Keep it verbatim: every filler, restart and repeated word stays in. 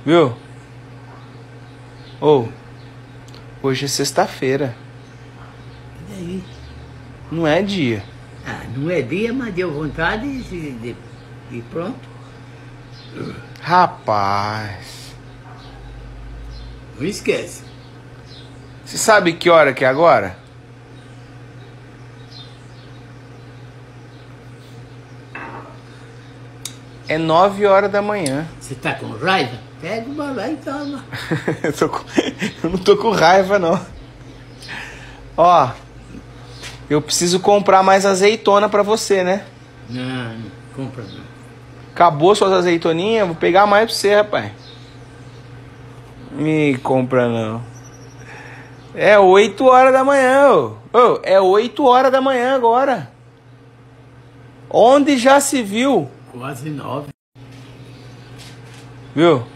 Viu? Ô, hoje é sexta-feira. E daí? Não é dia. Ah, não é dia, mas deu vontade e, de, e pronto. Rapaz. Não esquece. Você sabe que hora que é agora? É nove horas da manhã. Você tá com raiva? Pega uma lá e toma. eu, tô com... eu não tô com raiva, não. Ó, eu preciso comprar mais azeitona pra você, né? Não, não compra não. Acabou suas azeitoninhas? Vou pegar mais pra você, rapaz. Me compra não. É oito horas da manhã, ô. Ô, é oito horas da manhã agora. Onde já se viu? Quase nove. Viu?